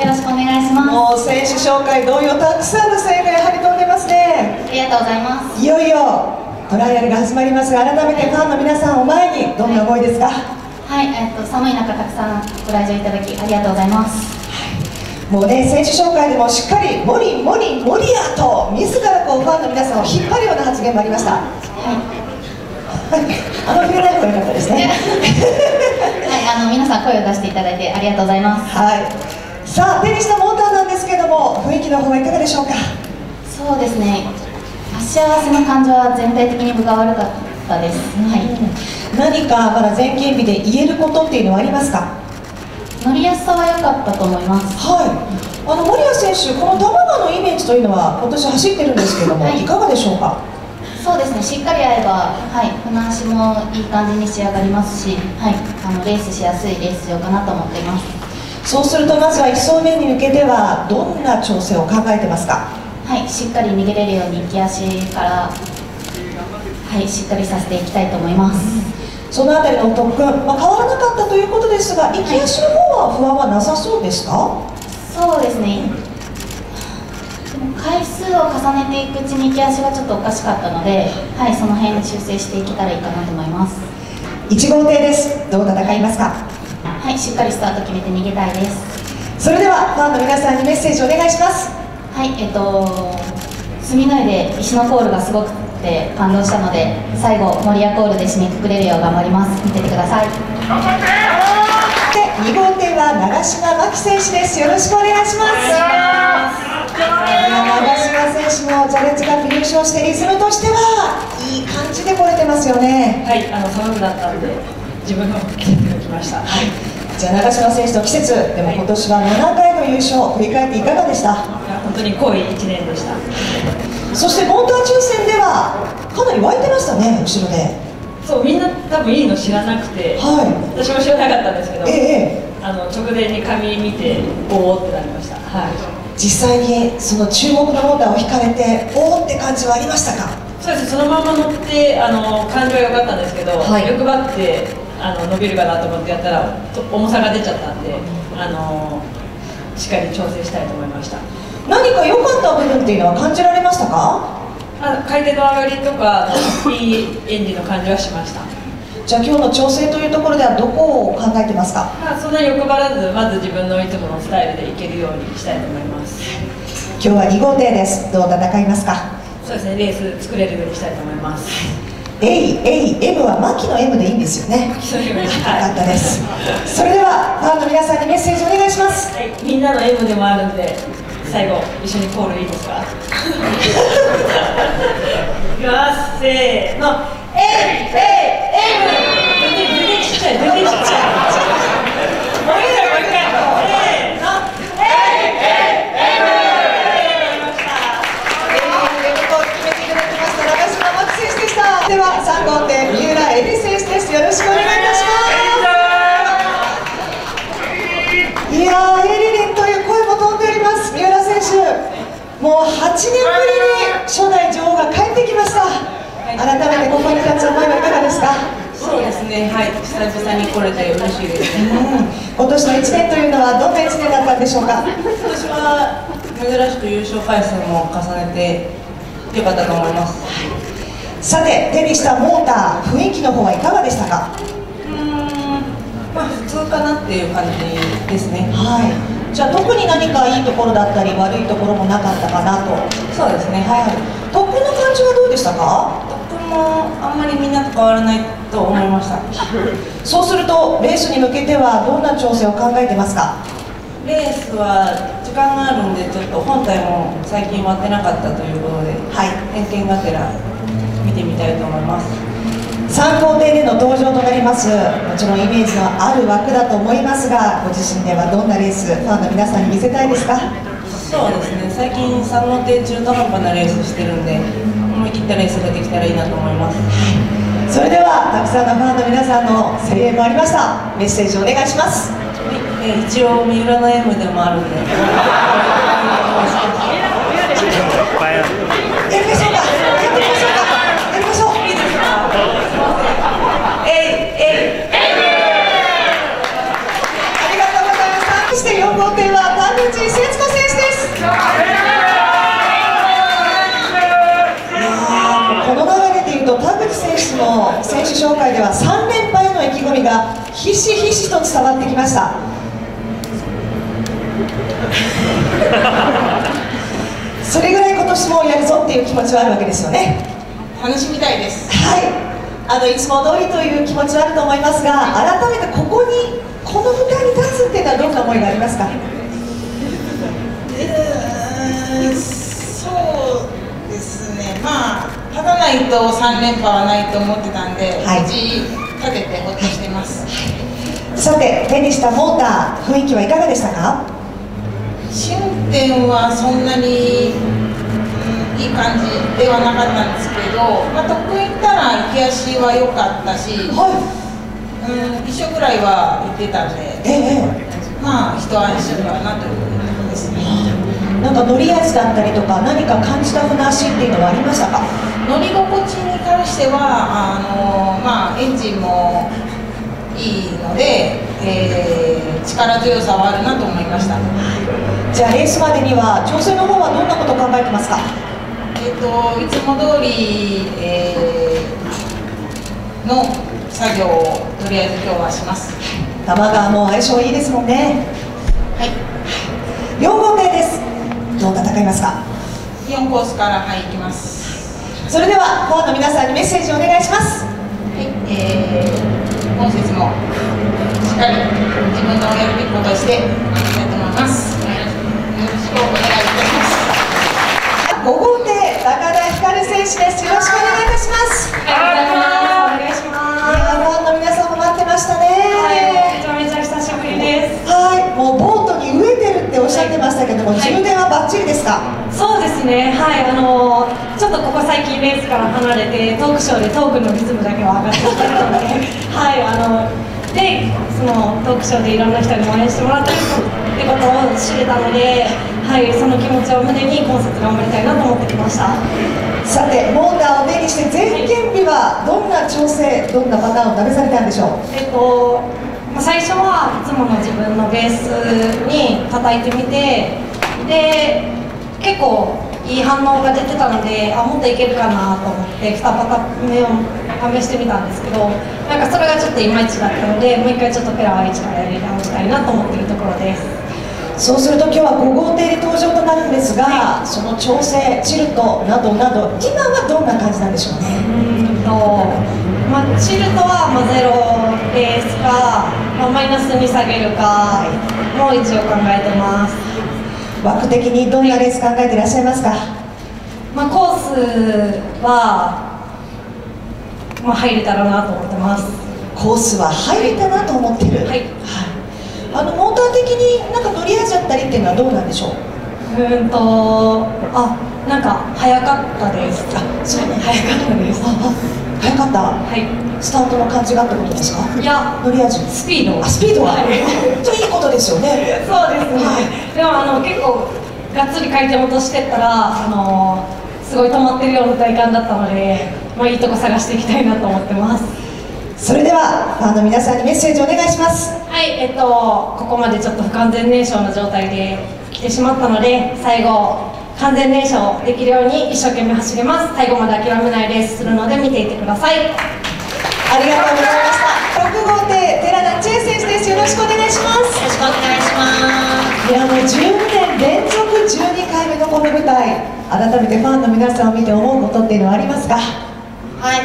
よろしくお願いします。 もう選手紹介同様たくさんの声援がやはり飛んでますね。 ありがとうございます。 いよいよトライアルが始まりますが、改めてファンの皆さんを前にどんな思いですか？ はい、寒い中たくさんご来場いただきありがとうございます。 もうね、選手紹介でもしっかりモリアと自らこうファンの皆さんを引っ張るような発言もありました。はい。あんまり触れない方が良かったですね。 はい、皆さん声を出していただいてありがとうございます。 はい。さあ、手にしたモーターなんですけども、雰囲気の方はいかがでしょうか？ そうですね。足合わせの感じは全体的に分が悪かったです。はい。 何かまだ前勤日で言えることっていうのはありますか？ 乗りやすさは良かったと思います。 はい。森谷選手、この多摩川のイメージというのは今年走ってるんですけども、はい、いかがでしょうか？ そうですね、しっかり合えば、はい、船足もいい感じに仕上がりますし、はい、レースしやすいレース場かなと思っています。 そうするとまずは1走目に向けてはどんな調整を考えてますか？ はい、しっかり逃げれるように行き足から、はい、しっかりさせていきたいと思います。 そのあたりの特訓、変わらなかったということですが、行き足の方は不安はなさそうですか？ そうですね、回数を重ねていくうちに行き足がちょっとおかしかったので、はい、その辺修正していけたらいいかなと思います。 1号艇です。どう戦いますか？ はい、しっかりスタート決めて逃げたいです。 それではファンの皆さんにメッセージお願いします。 はい、住之江で石のコールがすごくて感動したので、最後守谷コールで締めくくれるよう頑張ります。見ててください。 頑張って。で、2号艇は長島真希選手です。よろしくお願いします。長島選手もチャレンジカップ優勝してリズムとしてはいい感じで来れてますよね。 はい、寒くなったんで自分の季節が来ました。はい。 じゃあ長島選手の季節でも今年は7回の優勝振り返っていかがでした？ 本当に濃い1年でした。 そしてモーター抽選ではかなり湧いてましたね、後ろで。 そう、みんな多分いいの知らなくて、はい、私も知らなかったんですけど、直前に紙見ておおってなりました。はい。 実際にその注目のモーターを引かれておおって感じはありましたか？ そうです、そのまま乗って感じは良かったんですけど、はい、欲張って伸びるかなと思ってやったら重さが出ちゃったんで、しっかり調整したいと思いました。 何か良かった部分っていうのは感じられましたか？ 回転の上がりとかいいエンジンの感じはしました。 じゃあ今日の調整というところではどこを考えてますか？ そんなに欲張らず、まず自分のいつものスタイルでいけるようにしたいと思います。 今日は2号艇です。どう戦いますか？ そうですね、レース作れるようにしたいと思います。 M は牧の M でいいんですよね。よかったです。それではファンの皆さんにメッセージお願いします。 はい、みんなの M でもあるんで、最後一緒にコールいいですか？いきます、せーの、M。全然ちっちゃい、全然ちっちゃい。もう一回、せーの、 では3号艇三浦恵里選手です。よろしくお願いいたします。いやー、エリリンという声も飛んでおります。三浦選手、もう8年ぶりに初代女王が帰ってきました。改めてここに立つ思いはいかがですか？ そうですね、はい、久々に来れて嬉しいですね。 今年の1年というのはどんな1年だったんでしょうか？ 今年は珍しく優勝回数も重ねてよかったと思います。 さて、手にしたモーター、雰囲気の方はいかがでしたか？ 普通かなっていう感じですね。 はい。じゃあ特に何かいいところだったり悪いところもなかったかなと。 そうですね。 はい。特訓の感じはどうでしたか？ 特訓もあんまりみんなと変わらないと思いました。 そうするとレースに向けてはどんな調整を考えてますか？ レースは時間があるんで、ちょっと本体も最近割ってなかったということで、はい、点検がてら見てみたいと思います。 3号艇での登場となります。もちろんイメージのある枠だと思いますが、ご自身ではどんなレース、ファンの皆さんに見せたいですか？ そうですね、最近3号艇中途半端なレースしてるんで、思い切ったレースができたらいいなと思います。 それではたくさんのファンの皆さんの声援もありました。メッセージお願いします。 はい、一応三浦の M でもあるんで。やりましょうか。4号艇は田口ひしひしと伝わってきました。それぐらい今年もやるぞっていう気持ちはあるわけですよね。 楽しみたいです。 はい、いつも通りという気持ちはあると思いますが、改めてここにこの舞台に立つっていうのはどんな思いがありますか？ そうですね、まあ勝たないと3連覇はないと思ってたんで、打ち立ててほっとしてます。 さて、手にしたモーター、雰囲気はいかがでしたか？ 試運転はそんなに、いい感じではなかったんですけど、まあ、得意行ったら行き足は良かったし、一緒ぐらいは行ってたんで、まあ一安心かなというところですね。 なんか乗り味だったりとか、何か感じたふな足っていうのはありましたか？ 乗り心地に関してはまあ、エンジンもいいので、力強さはあるなと思いました。 じゃあレースまでには調整の方はどんなことを考えてますか？ いつも通り、の作業をとりあえず今日はします。 玉川も相性いいですもんね。 はい。 4号艇です。どう戦いますか ？4コースから行きます。 それではファンの皆さんにメッセージをお願いします。 はい、今節もしっかり自分のやるべきことをしていきたいと思います。よろしくお願いいたします。 5号艇高田ひかる選手です。よろしくお願いいたします。 お願いします。 いや、ファンの皆さんも待ってましたね。 めちゃめちゃ久しぶりです。 はい、もうボートに飢えてるっておっしゃってましたけども、充電はバッチリですか？ そうですね、はい、ちょっとここ最近レースから離れてトークショーでトークのリズムだけは上がってきてるので、はい、でそのトークショーでいろんな人に応援してもらってるってことを知れたので、はい、その気持ちを胸に今節頑張りたいなと思ってきました。 さて、モーターを手にして前験日はどんな調整、どんなパターンを試されたんでしょう？ 最初はいつもの自分のベースに叩いてみて、で結構いい反応が出てたので、もっといけるかなと思って2パターン目を試してみたんですけど、なんかそれがちょっといまいちだったので、もう一回ちょっとペラは1からやり直したいなと思っているところです。 そうすると今日は5号艇で登場となるんですが、その調整、チルトなどなど今はどんな感じなんでしょうね？ チルトはゼロベースか、マイナスに下げるかも一応考えてます。 枠的にどんなレース考えていらっしゃいますか？ コースは、入れたらなと思ってます。 コースは入れたなと思ってる。はい。モーター的になんか乗り味だったりっていうのはどうなんでしょう？ なんか早かったです。 そうね、 早かったです。 早かった。 はい。 スタートの感じがってことですか？ いや、 乗り味。 スピード。 スピードが。本当にいいことですよね。 そうですね。でも結構がっつり回転落としてったらすごい止まってるような体感だったので、いいとこ探していきたいなと思ってます。 それではファンの皆さんにメッセージお願いします。 はい、ここまでちょっと不完全燃焼の状態で来てしまったので、最後完全燃焼できるように一生懸命走ります。最後まで諦めないレースするので見ていてください。 ありがとうございました。6号艇寺田千恵選手です。よろしくお願いします。 よろしくお願いします。 いや、もう12年連続12回目のこの舞台、改めてファンの皆さんを見て思うことっていうのはありますか？ はい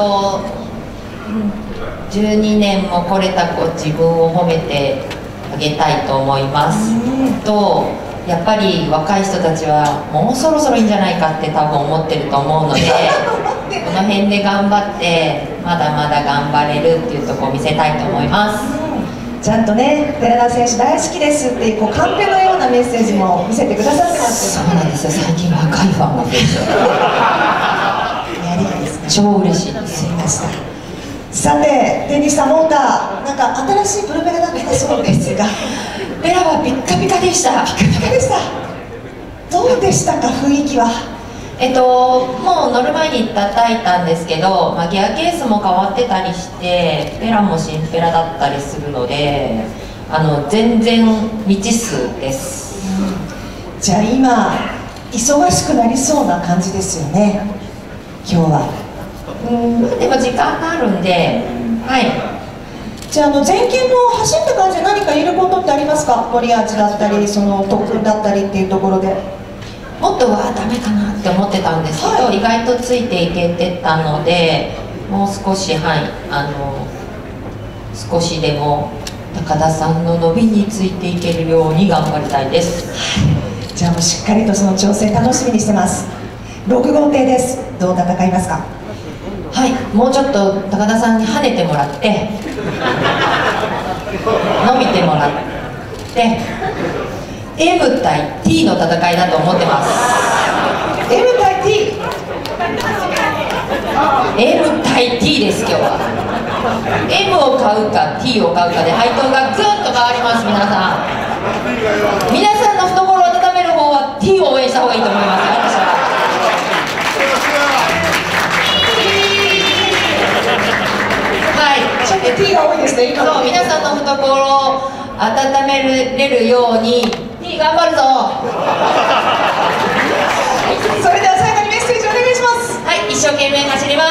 、12年も来れた自分を褒めてあげたいと思います。やっぱり若い人たちはもうそろそろいいんじゃないかって多分思ってると思うのでこの辺で頑張ってまだまだ頑張れるっていうところを見せたいと思います。 ちゃんとね、寺田選手大好きですっていうカンペのようなメッセージも見せてくださってますよ。そうなんですよ、最近若いファンが増えてやりがいですね。 超嬉しいです。 すいません。さて、手にしたモーター、なんか新しいプロペラだったそうですがペラはピッカピカでした。 ピカピカでした。どうでしたか、雰囲気は？ もう乗る前に叩いたんですけど、ギアケースも変わってたりしてペラも新ペラだったりするので全然未知数です。 じゃあ今忙しくなりそうな感じですよね、今日は。 でも時間があるんで、はい、 じゃあ前近の走った感じで何か言えることってありますか？森アーチだったりその特訓だったりっていうところで。 もっとはダメかなって思ってたんですけど、意外とついていけてたので、もう少し少しでも高田さんの伸びについていけるように頑張りたいです。 じゃあもうしっかりとその挑戦楽しみにしてます。6号艇です。どう戦いますか？ はい、もうちょっと高田さんに跳ねてもらって伸びてもらって M 対 T の戦いだと思ってます。 M 対 T。 M 対 T です。今日は M を買うか T を買うかで配当がぐっと変わります。皆さんの懐を温める方は T を応援した方がいいと思います。私はちょっと T が多いですね。 そう、皆さんの懐を温めれるように T 頑張るぞ。 それでは最後にメッセージお願いします。 はい、一生懸命走ります。